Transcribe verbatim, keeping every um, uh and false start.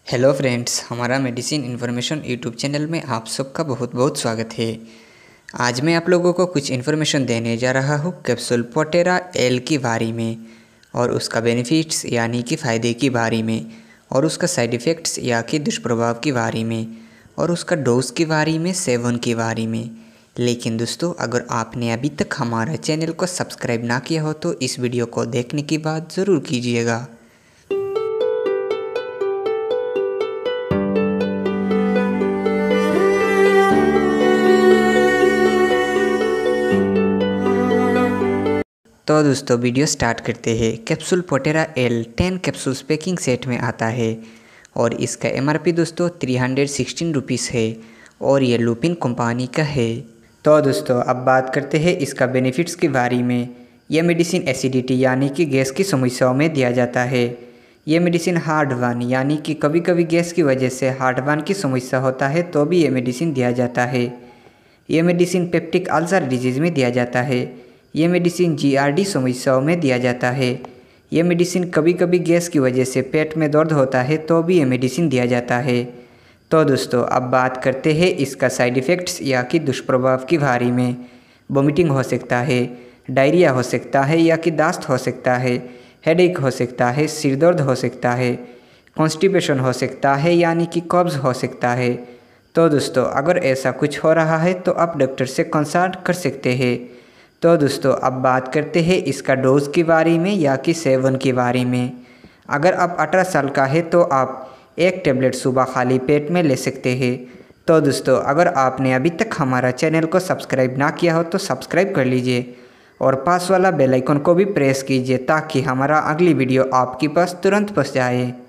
Hello friends, हमारा medicine information YouTube channel में आप सबका बहुत बहुत स्वागत है। आज मैं आप लोगों को कुछ इन्फॉर्मेशन देने जा रहा हूँ कैप्सूल पोटेरा एल के बारे में और उसका बेनिफिट्स यानी कि फ़ायदे के बारे में और उसका साइड इफ़ेक्ट्स या कि दुष्प्रभाव के बारे में और उसका डोज के बारे में, सेवन के बारे में। लेकिन दोस्तों, अगर आपने अभी तक हमारा चैनल को सब्सक्राइब ना किया हो तो इस वीडियो को देखने के बाद ज़रूर कीजिएगा। तो दोस्तों, वीडियो स्टार्ट करते हैं। कैप्सूल पोटेरा L ten capsules packing set में आता है और इसका एमआरपी दोस्तों थ्री हंड्रेड सिक्सटीन रुपीज़ है और ये लुपिन कंपनी का है। तो दोस्तों, अब बात करते हैं इसका बेनिफिट्स के बारे में। यह मेडिसिन एसिडिटी यानी कि गैस की समस्याओं में दिया जाता है। ये मेडिसिन हार्टबर्न यानी कि कभी कभी गैस की वजह से हार्टबर्न की समस्या होता है तो भी ये मेडिसिन दिया जाता है। ये मेडिसिन पेप्टिक अल्सर डिजीज़ में दिया जाता है। ये मेडिसिन जीआरडी समस्याओं में दिया जाता है। ये मेडिसिन कभी कभी गैस की वजह से पेट में दर्द होता है तो भी ये मेडिसिन दिया जाता है। तो दोस्तों, अब बात करते हैं इसका साइड इफ़ेक्ट्स या कि दुष्प्रभाव के बारे में। वोमिटिंग हो सकता है, डायरिया हो सकता है या कि दस्त हो सकता है, हेडेक हो सकता है, सिर दर्द हो सकता है, कॉन्स्टिपेशन हो सकता है यानी कि कब्ज़ हो सकता है। तो दोस्तों, अगर ऐसा कुछ हो रहा है तो आप डॉक्टर से कंसल्ट कर सकते हैं। तो दोस्तों, अब बात करते हैं इसका डोज के बारे में या कि सेवन के बारे में। अगर आप अठारह साल का है तो आप एक टेबलेट सुबह खाली पेट में ले सकते हैं। तो दोस्तों, अगर आपने अभी तक हमारा चैनल को सब्सक्राइब ना किया हो तो सब्सक्राइब कर लीजिए और पास वाला बेल आइकन को भी प्रेस कीजिए ताकि हमारा अगली वीडियो आपके पास तुरंत पहुँच जाए।